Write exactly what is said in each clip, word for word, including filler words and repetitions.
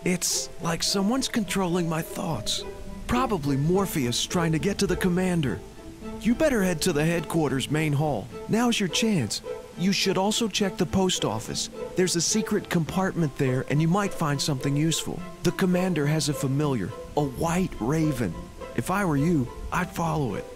It's like someone's controlling my thoughts. Probably Morpheus trying to get to the commander. You better head to the headquarters main hall. Now's your chance. You should also check the post office. There's a secret compartment there and you might find something useful. The commander has a familiar, a white raven. If I were you, I'd follow it.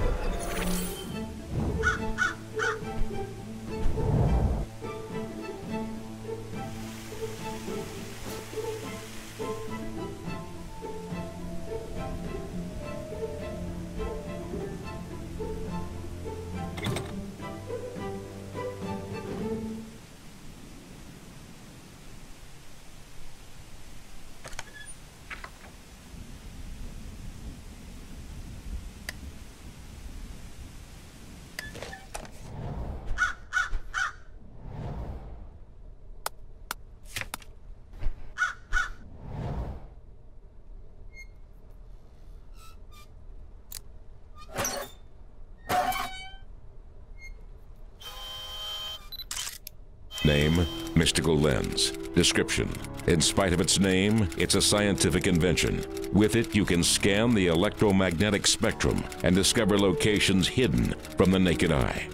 Name, mystical lens. Description: in spite of its name, it's a scientific invention. With it, you can scan the electromagnetic spectrum and discover locations hidden from the naked eye.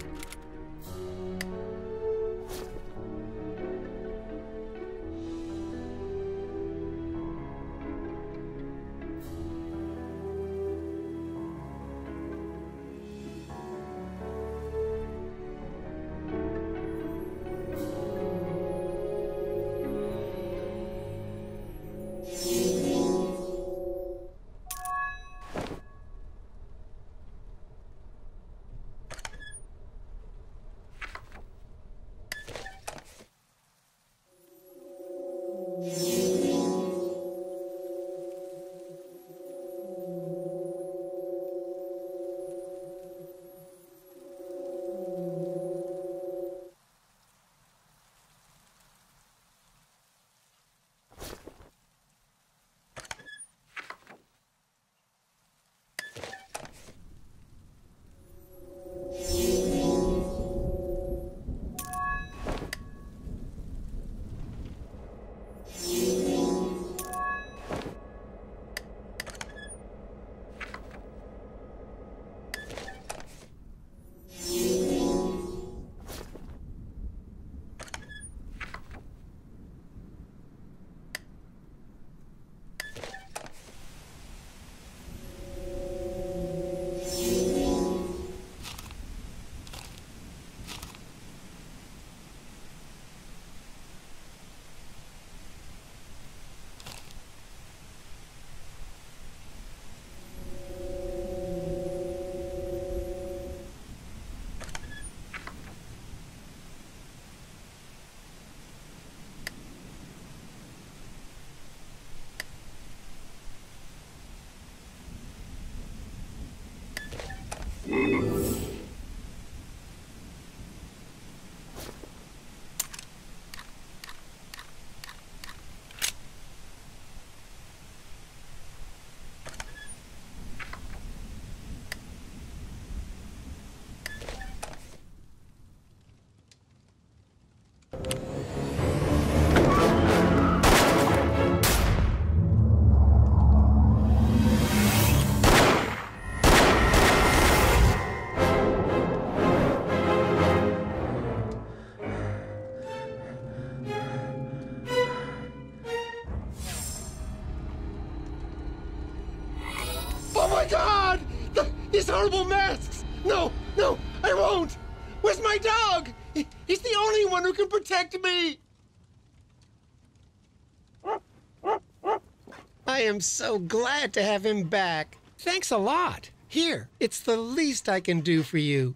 Oh my God! The, these horrible masks! No, no, I won't! Where's my dog? He, he's the only one who can protect me! I am so glad to have him back. Thanks a lot. Here, it's the least I can do for you.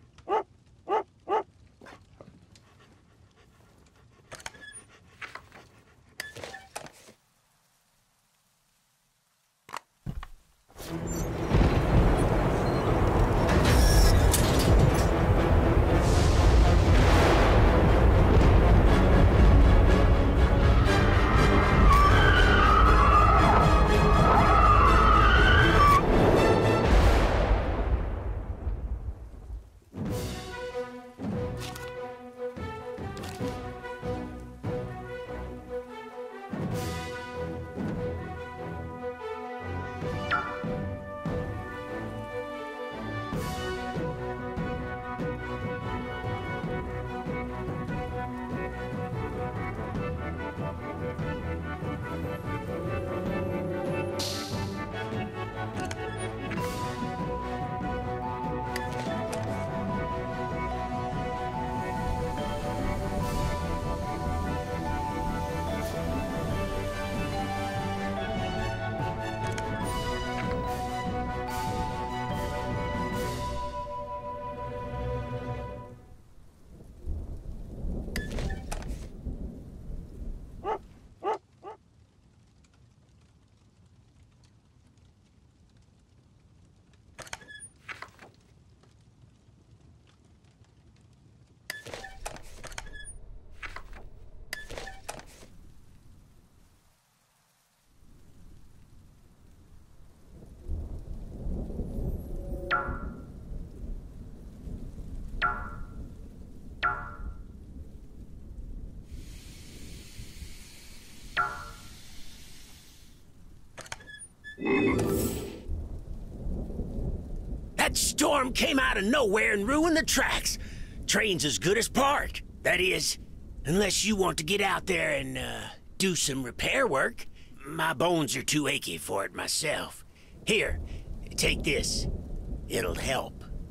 storm came out of nowhere and ruined the tracks. Train's as good as parked. That is, unless you want to get out there and, uh, do some repair work. My bones are too achy for it myself. Here, take this. It'll help.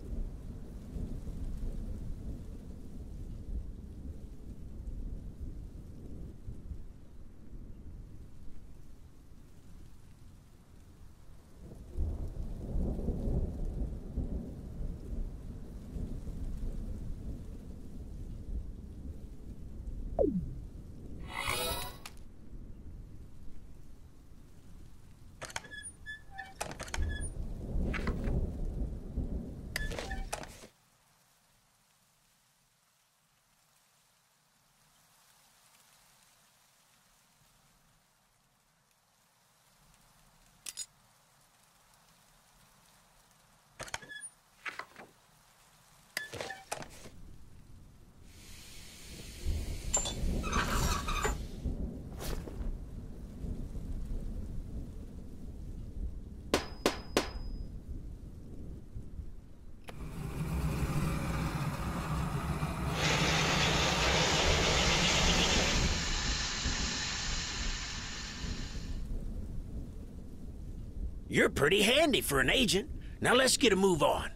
You're pretty handy for an agent. Now let's get a move on.